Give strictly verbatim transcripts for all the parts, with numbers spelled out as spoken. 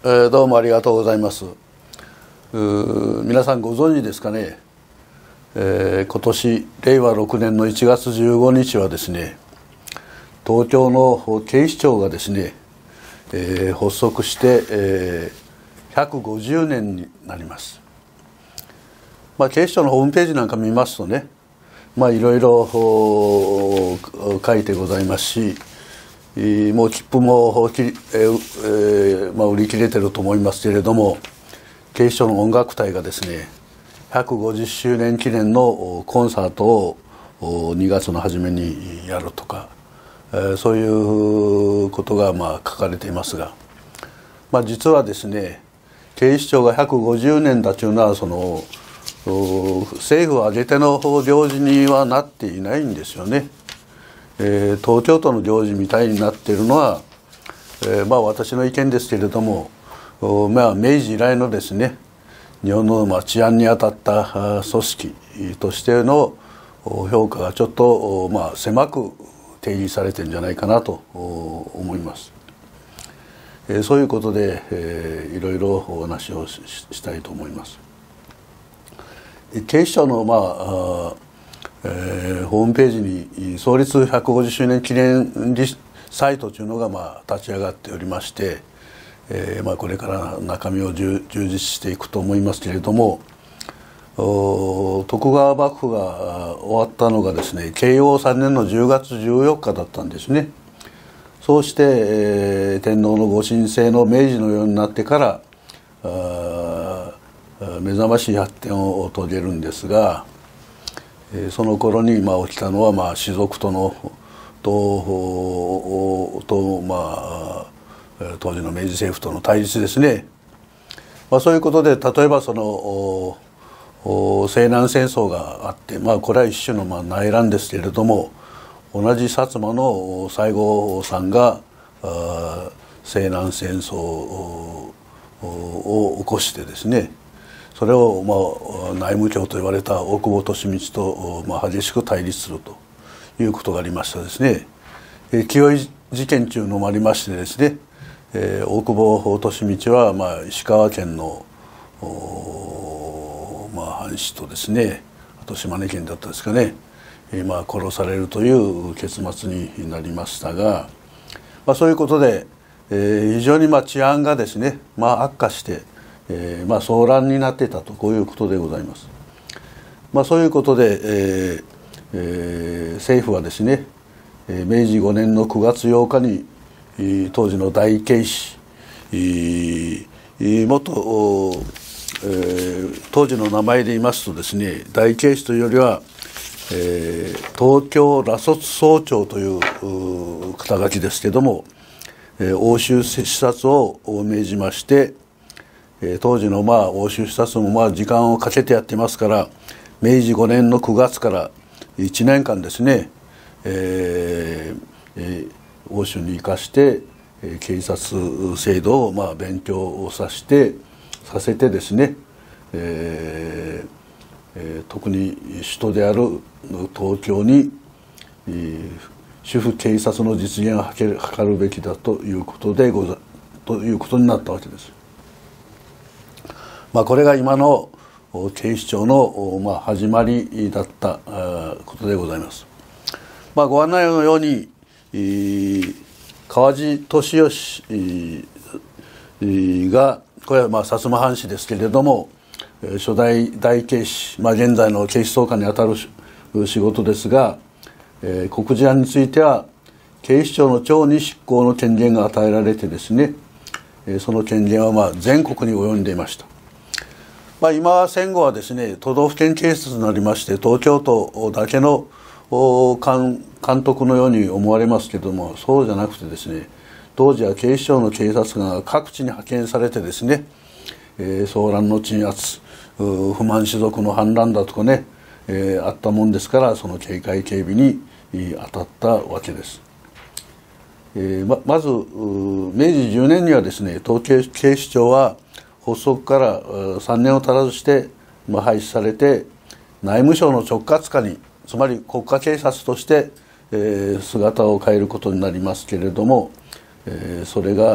えー、どうもありがとうございます。う皆さんご存知ですかね、えー、今年れいわろくねんのいちがつじゅうごにちはですね、東京の警視庁がですね、えー、発足して、えー、ひゃくごじゅうねんになります。まあ、警視庁のホームページなんか見ますとね、まあいろいろ書いてございますし、もう切符もき、えーまあ、売り切れてると思いますけれども、警視庁の音楽隊がですねひゃくごじゅっしゅうねん記念のコンサートをにがつの初めにやるとか、えー、そういうことがまあ書かれていますが、まあ、実はですね警視庁がひゃくごじゅうねんだというのはその政府を挙げての行事にはなっていないんですよね。えー、東京都の行事みたいになっているのは、えー、まあ私の意見ですけれども、まあ、明治以来のですね日本のまあ治安に当たった組織としての評価がちょっとまあ狭く定義されてるんじゃないかなと思います。えー、そういうことで、えー、いろいろお話を し, したいと思います。警視庁のまあえー、ホームページに創立ひゃくごじゅっしゅうねん記念サイトというのがまあ立ち上がっておりまして、えーまあ、これから中身を充実していくと思いますけれども、徳川幕府が終わったのがですね慶応さんねんのじゅうがつじゅうよっかだったんですね。そうして、えー、天皇のご神聖の明治のようになってからあ目覚ましい発展を遂げるんですが、その頃にまあ起きたのはまあ士族とのととまあ当時の明治政府との対立ですね。まあ、そういうことで例えばその西南戦争があって、まあ、これは一種のまあ内乱ですけれども、同じ薩摩の西郷さんが西南戦争を起こしてですね、それをまあ内務卿と言われた大久保利通とまあ激しく対立するということがありましたですね。清井事件というのもありましてですね、えー、大久保利通はまあ石川県のまあ藩士とですね、あと島根県だったですかね、えー、まあ殺されるという結末になりましたが、まあ、そういうことで、えー、非常にまあ治安がですね、まあ、悪化してえーまあ、騒乱になっていたと、こういうことでございます。まあ、そういうことで、えーえー、政府はですね、えー、めいじごねんのくがつようかに、えー、当時の大警視、えー、元、えー、当時の名前で言いますとですね、大警視というよりは、えー、東京羅卒総長という肩書きですけども、えー、押収視察を命じまして、当時のまあ押収視察もまあ時間をかけてやってますから、めいじごねんのくがつからいちねんかんですね、えーえー、押収に生かして、えー、警察制度をまあ勉強をさせてさせてですね、えーえー、特に首都である東京に、えー、主婦警察の実現を図るべきだということでござということになったわけです。まあ、これが今の警視庁のまあ始まりだったことでございます。まあ、ご案内のように川地俊義が、これはまあ薩摩藩士ですけれども、初代大警視、まあ、現在の警視総監にあたる仕事ですが、国事案については警視庁の長に執行の権限が与えられてですね、その権限はまあ全国に及んでいました。まあ、今戦後はですね都道府県警察になりまして、東京都だけの監督のように思われますけれども、そうじゃなくてですね、当時は警視庁の警察官が各地に派遣されてですね、えー、騒乱の鎮圧、不満士族の反乱だとかね、えー、あったもんですから、その警戒警備に当たったわけです。えー、ま, まずめいじじゅうねんにはですね、東京警視庁は発足からさんねんを足らずして廃止されて、内務省の直轄下に、つまり国家警察として姿を変えることになりますけれども、それが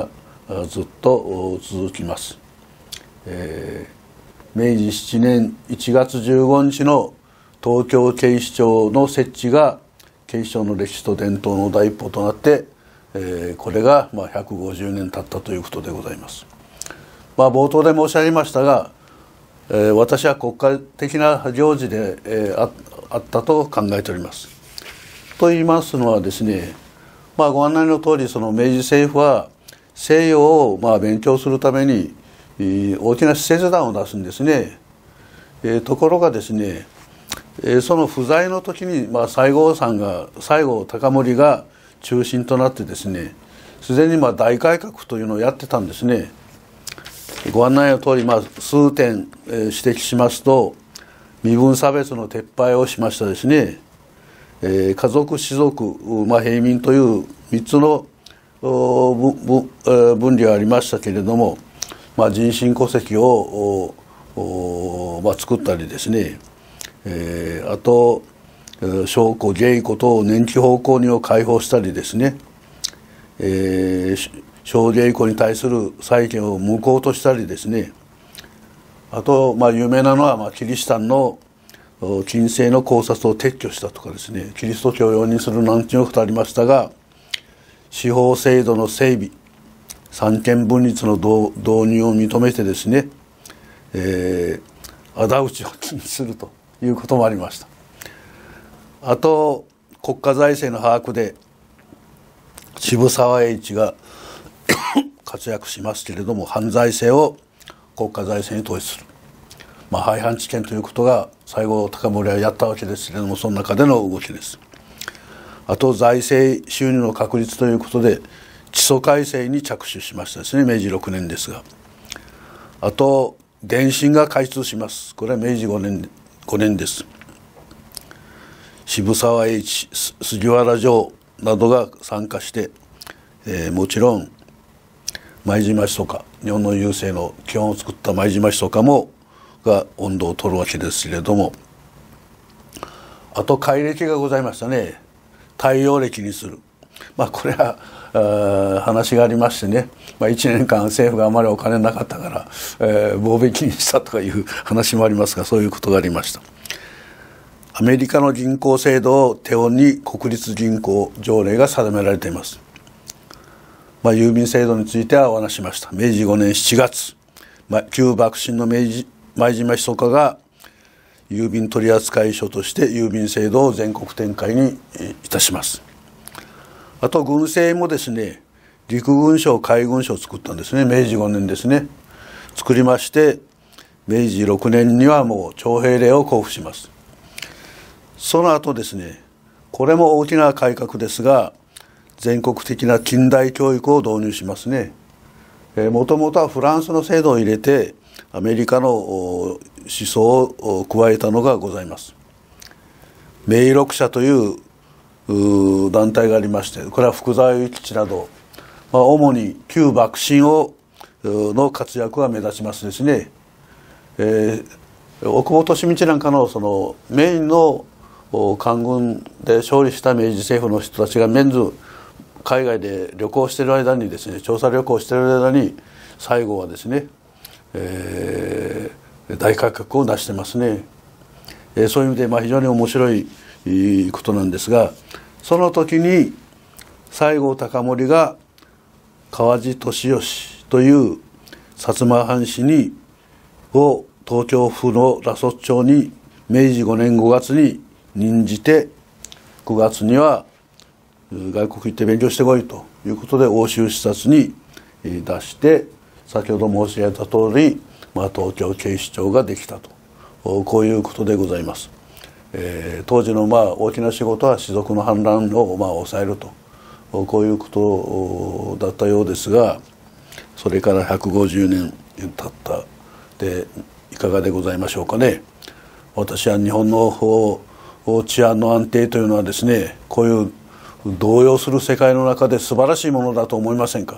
ずっと続きます。えー、めいじしちねんいちがつじゅうごにちの東京警視庁の設置が警視庁の歴史と伝統の第一歩となって、えー、これがまあひゃくごじゅうねん経ったということでございます。まあ、冒頭で申し上げましたが、えー、私は国家的な行事で、えー、あ, あったと考えております。と言いますのはですね、まあ、ご案内の通りその明治政府は西洋をまあ勉強するために大きな使節団を出すんですね。えー、ところがですね、えー、その不在の時に、まあ、西郷さんが西郷隆盛が中心となってですね、すでにまあ大改革というのをやってたんですね。ご案内の通り、まあ、数点、えー、指摘しますと、身分差別の撤廃をしましたですね。えー、家族士族、まあ、平民というみっつの分離がありましたけれども、まあ、人身戸籍を、まあ、作ったりですね、えー、あと商戸芸妓等年季奉公人を解放したりですね、えー、小芸妓に対する債権を無効としたりですね、あと、まあ、有名なのは、まあ、キリシタンの禁制の考察を撤去したとかですね、キリスト教を容認するなんていうことありましたが、司法制度の整備、三権分立の導入を認めてですね、えー、仇討ちを禁止するということもありました。あと国家財政の把握で渋沢栄一が活躍しますけれども、犯罪政を国家財政に統一する、まあ、廃藩置県ということが西郷隆盛はやったわけですけれども、その中での動きです。あと財政収入の確立ということで地租改正に着手しましたですね、めいじろくねんですが。あと電信が開通します。これはめいじごねん、ごねんです。渋沢栄一、杉原城などが参加して、えー、もちろん前島密か、日本の郵政の基本を作った前島密かもが音頭を取るわけですけれども、あと改暦がございましたね。太陽暦にする、まあ、これは話がありましてね、まあ、いちねんかん政府があまりお金なかったから、えー、貿易にしたとかいう話もありますが、そういうことがありました。アメリカの銀行制度を手本に国立銀行条例が定められています。まあ、郵便制度についてはお話しました。めいじごねんしちがつ、まあ、旧幕臣の明治前島密かが郵便取扱所として郵便制度を全国展開にいたします。あと軍政もですね、陸軍省海軍省を作ったんですね。めいじごねんですね。作りまして、めいじろくねんにはもう徴兵令を交付します。その後ですね、これも大きな改革ですが、全国的な近代教育を導入しますね。もともとはフランスの制度を入れてアメリカの思想を加えたのがございます。明録社という団体がありまして、これは福沢諭吉など、まあ、主に旧幕臣をの活躍が目立ちますですね。えー、奥本利通なんかのそのメインの官軍で勝利した明治政府の人たちがメンズ海外で旅行している間にですね、調査旅行している間に西郷はですね、えー、大改革を成してますね。えー、そういう意味でまあ非常に面白いことなんですが、その時に西郷隆盛が川路俊義という薩摩藩士にを東京府の羅卒町にめいじごねんごがつに任じて、くがつには外国行って勉強してこいということで欧州視察に出して、先ほど申し上げた通り、まあ、東京警視庁ができたと、こういうことでございます。えー、当時のまあ大きな仕事は士族の反乱をまあ抑えると、こういうことだったようですが、それからひゃくごじゅうねん経ったでいかがでございましょうかね。私は日本の治安の安定というのはですね、こういう動揺する世界の中で素晴らしいものだと思いませんか。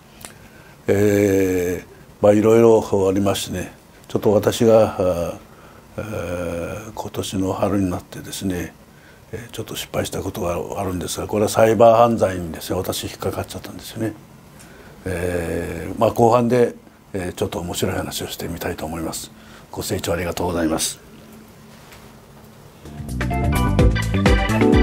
えー、まあいろいろありましてね、ちょっと私が、えー、今年の春になってですね、ちょっと失敗したことがあるんですが、これはサイバー犯罪にですね、私引っかかっちゃったんですよね。 えーまあ、後半で、えー、ちょっと面白い話をしてみたいと思います。ご清聴ありがとうございます。